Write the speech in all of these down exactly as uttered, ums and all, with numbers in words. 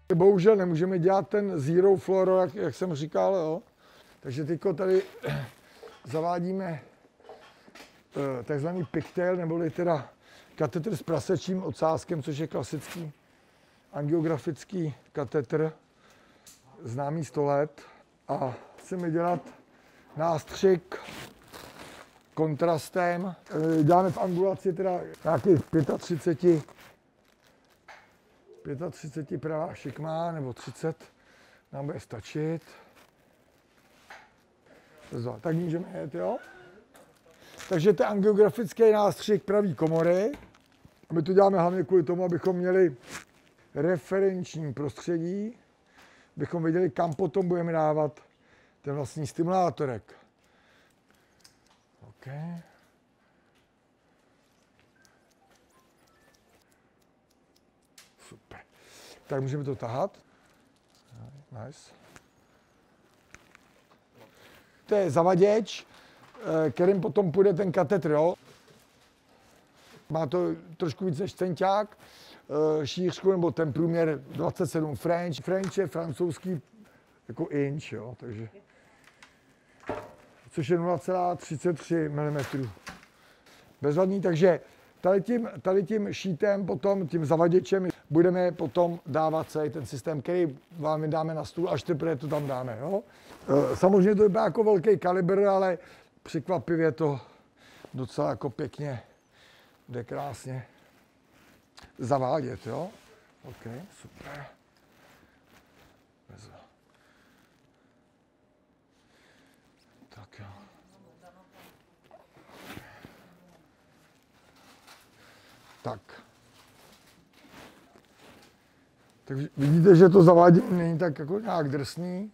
Bohužel nemůžeme dělat ten zero fluoro, jak, jak jsem říkal, jo. Takže teďko tady zavádíme takzvaný pigtail, neboli teda katetr s prasečím odsázkem, což je klasický angiografický katetr, známý sto let. A chceme dělat nástřik kontrastem. Děláme v angulaci teda nějakých třicet pět, třicet pět pravá šikmá, nebo třicet nám bude stačit. Tak můžeme jet, jo? Takže to je angiografický nástřik pravý komory. A my to děláme hlavně kvůli tomu, abychom měli referenční prostředí, abychom věděli, kam potom budeme dávat ten vlastní stimulátorek. OK. Super. Tak můžeme to tahat. Nice. To je zavaděč, kterým potom půjde ten katetr, jo. Má to trošku víc než centiák, šířku, nebo ten průměr dvacet sedm French. French je francouzský jako inch, jo, takže, což je nula celá třicet tři milimetrů. Bezvadný, takže tady tím, tady tím šítem, potom tím zavaděčem budeme potom dávat celý ten systém, který vám dáme na stůl, až teprve to tam dáme, jo. Samozřejmě to je jako velký kalibr, ale překvapivě to docela jako pěkně jde krásně zavádět, jo? OK, super. Tak jo. Tak. Takže vidíte, že to zavádění není tak jako nějak drsný.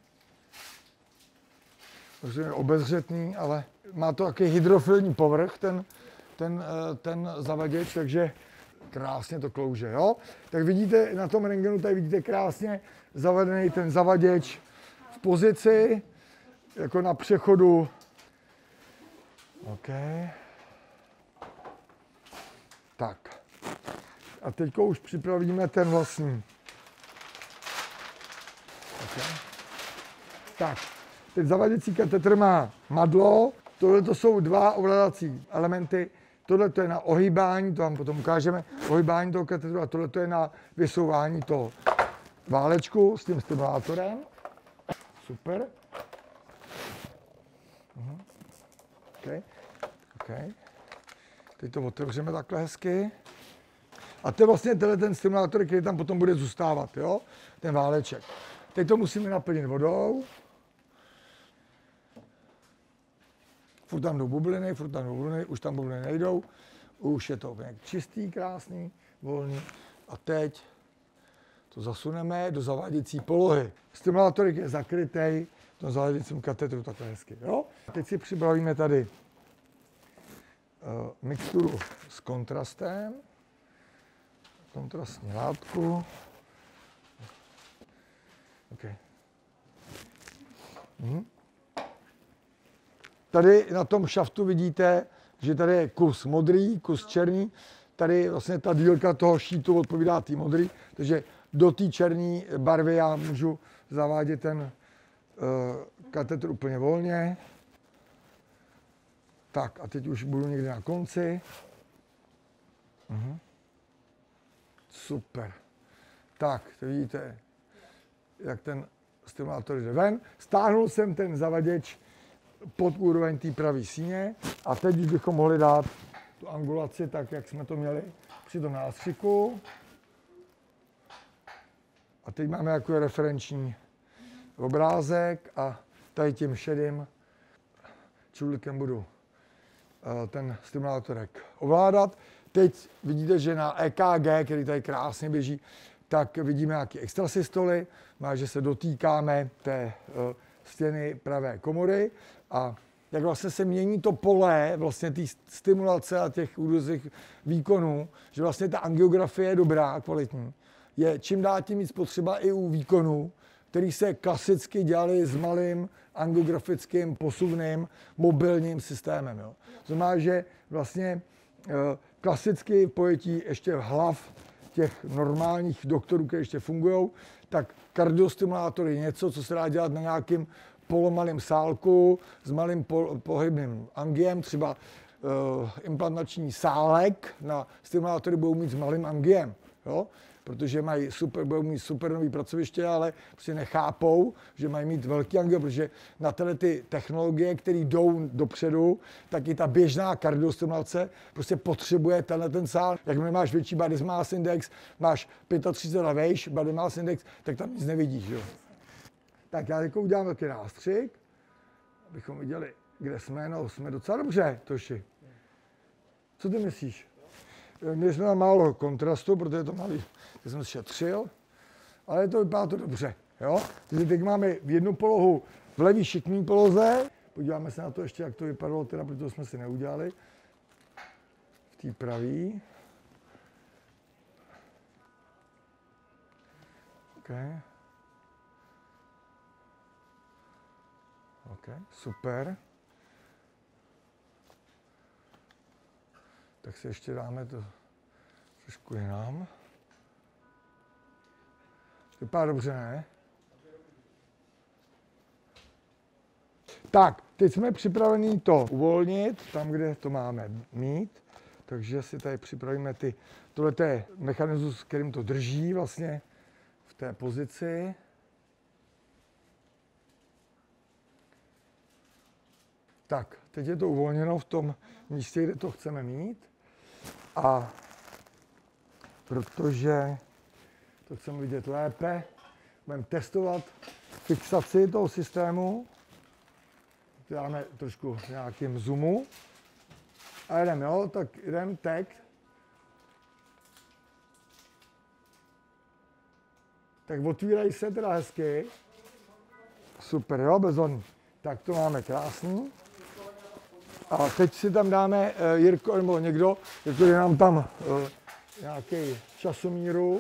Je obezřetný, ale má to takový hydrofilní povrch, ten, ten, ten zavaděč, takže krásně to klouže, jo? Tak vidíte na tom rentgenu, tady vidíte krásně zavedený ten zavaděč v pozici, jako na přechodu. OK. Tak. A teď už připravíme ten vlastní. OK. Tak. Teď zavaděcí katetr má madlo, tohle to jsou dva ovládací elementy, tohle to je na ohýbání, to vám potom ukážeme, ohýbání toho katetru a tohle to je na vysouvání toho válečku s tím stimulátorem. Super. Uh-huh. Okay. Okay. Teď to otevřeme takhle hezky. A to je vlastně tenhle ten stimulátor, který tam potom bude zůstávat, jo? Ten váleček. Teď to musíme naplnit vodou. Furt tam jdou bubliny, furt tam jdou bubliny, už tam bubliny nejdou, už je to čistý, krásný, volný. A teď to zasuneme do zaváděcí polohy. Stimulátorek je zakrytej v tom zaváděcím katetru takhle hezky, jo? A teď si připravíme tady uh, mixturu s kontrastem, kontrastní látku. Okay. Mhm. Tady na tom šaftu vidíte, že tady je kus modrý, kus černý. Tady vlastně ta dílka toho šítu odpovídá té modrý, takže do té černé barvy já můžu zavádět ten uh, katetr úplně volně. Tak a teď už budu někde na konci. Uh-huh. Super. Tak, to vidíte, jak ten stimulátor jde ven. Stáhnul jsem ten zavaděč pod úroveň té pravé síně a teď už bychom mohli dát tu angulaci tak, jak jsme to měli při tom nástřiku. A teď máme jako referenční obrázek a tady tím šedým čudlíkem budu ten stimulátorek ovládat. Teď vidíte, že na E K G, který tady krásně běží, tak vidíme nějaké extrasystoly, má, že se dotýkáme té stěny pravé komory a jak vlastně se mění to pole vlastně té stimulace a těch různých výkonů, že vlastně ta angiografie je dobrá, kvalitní, je čím dál tím víc potřeba i u výkonů, který se klasicky dělali s malým angiografickým posuvným mobilním systémem. Jo. To znamená, že vlastně klasicky v pojetí ještě hlav těch normálních doktorů, které ještě fungují, tak kardiostimulátor je něco, co se dá dělat na nějakým polomalým sálku s malým po, pohybným angiem, třeba uh, implantační sálek na stimulátory budou mít s malým angiem, jo? Protože mají super, budou mít super nový pracoviště, ale prostě nechápou, že mají mít velký angio, protože na tyhle ty technologie, které jdou dopředu, tak i ta běžná kardiostimulace prostě potřebuje tenhle ten sál. Jakmile máš větší body mass index, máš třicet pět a vejš body mass index, tak tam nic nevidíš. Jo? Tak já jako udělám taky nástřik, abychom viděli, kde jsme. No, jsme docela dobře, Toši. Co ty myslíš? Měli jsme tam málo kontrastu, protože to malý, já jsem šetřil, ale to vypadá to dobře. Jo? Takže teď máme v jednu polohu v levý šikmý poloze. Podíváme se na to ještě, jak to vypadalo, teda, protože jsme si neudělali. V té pravý. Okay. OK, super. Tak si ještě dáme to trošku jinam. Vypadá dobře, ne? Tak, teď jsme připraveni to uvolnit, tam, kde to máme mít. Takže si tady připravíme ty, tohle je mechanismus, kterým to drží vlastně v té pozici. Tak, teď je to uvolněno v tom místě, kde to chceme mít. A protože to chceme vidět lépe, budeme testovat fixaci toho systému. Dáme trošku v nějakým zoomu. A jdem, jo, tak jdem, tak. Tak otvírají se teda hezky. Super, jo, bezoný. Tak to máme krásný. A teď si tam dáme, Jirko, nebo někdo, Jirko, je nám tam uh, nějaký časomíru.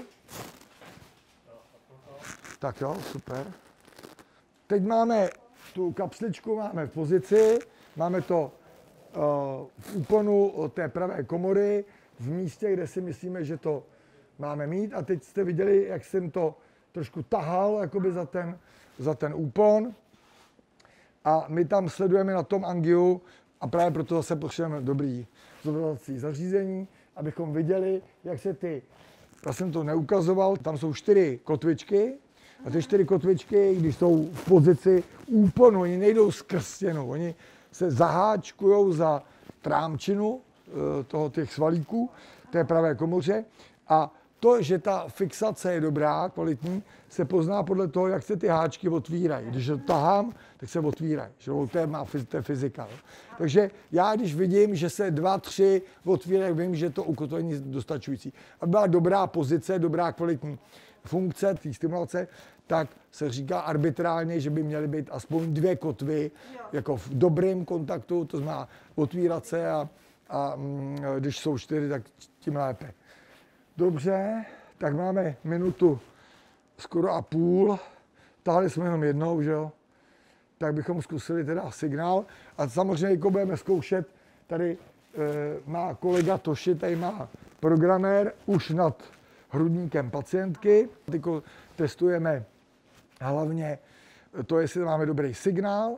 Tak jo, super. Teď máme tu kapsličku, máme v pozici, máme to uh, v úponu té pravé komory, v místě, kde si myslíme, že to máme mít. A teď jste viděli, jak jsem to trošku tahal jakoby za ten, za ten úpon. A my tam sledujeme na tom angiu, a právě proto zase potřebujeme dobrý zobrazovací zařízení, abychom viděli, jak se ty, já jsem to neukazoval, tam jsou čtyři kotvičky a ty čtyři kotvičky, když jsou v pozici úponu, oni nejdou skrz stěnu, oni se zaháčkujou za trámčinu toho těch svalíků, té pravé komoře a to, že ta fixace je dobrá, kvalitní, se pozná podle toho, jak se ty háčky otvírají. Když to tahám, tak se otvírají. Že to je, má, to je fyzika. Jo. Takže já, když vidím, že se dva, tři otvírají, vím, že to ukotvení je dostačující. Aby byla dobrá pozice, dobrá kvalitní funkce té stimulace, tak se říká arbitrálně, že by měly být aspoň dvě kotvy jako v dobrém kontaktu, to znamená otvírat se a, a když jsou čtyři, tak tím lépe. Dobře, tak máme minutu skoro a půl. Tahli jsme jenom jednou, že jo? Tak bychom zkusili teda signál. A samozřejmě, jako budeme zkoušet, tady e, má kolega Toši, tady má programér už nad hrudníkem pacientky. Teď testujeme hlavně to, jestli máme dobrý signál.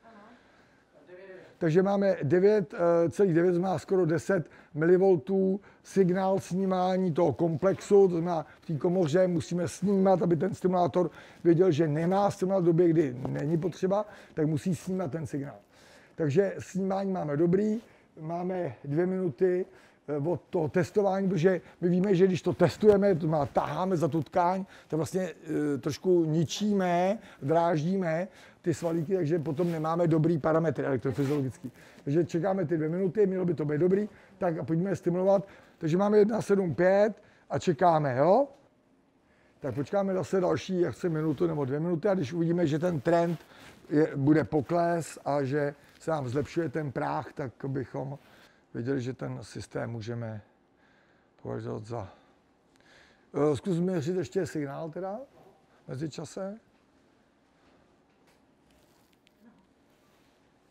Takže máme devět celá devět, má skoro deset milivoltů signál snímání toho komplexu, to znamená v té komoře musíme snímat, aby ten stimulátor věděl, že nemá stimulátor v době, kdy není potřeba, tak musí snímat ten signál. Takže snímání máme dobrý, máme dvě minuty od toho testování, protože my víme, že když to testujeme, to má taháme za tu tkáň, tak vlastně e, trošku ničíme, dráždíme ty svalíky, takže potom nemáme dobrý parametry elektrofyziologický. Takže čekáme ty dvě minuty, mělo by to být dobrý, tak a pojďme stimulovat. Takže máme jedna sedm pět a čekáme, jo? Tak počkáme zase další, jak se minutu nebo dvě minuty a když uvidíme, že ten trend je, bude pokles a že se nám zlepšuje ten práh, tak bychom věděli, že ten systém můžeme považovat za... Zkus měřit ještě signál teda, mezi čase.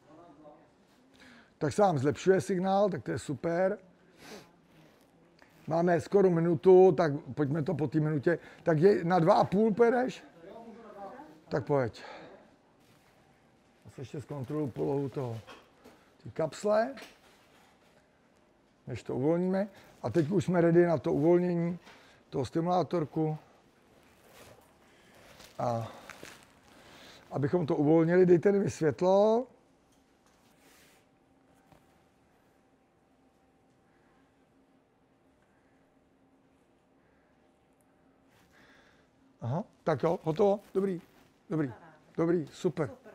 Tak se nám zlepšuje signál, tak to je super. Máme skoro minutu, tak pojďme to po té minutě. Tak je na dva a půl pojedeš? Tak pojď. Já se ještě zkontroluji polohu toho ty kapsle, než to uvolníme. A teď už jsme ready na to uvolnění toho stimulátorku. A abychom to uvolnili, dejte mi světlo. Aha, tak jo, hotovo, dobrý, dobrý, dobrý, super.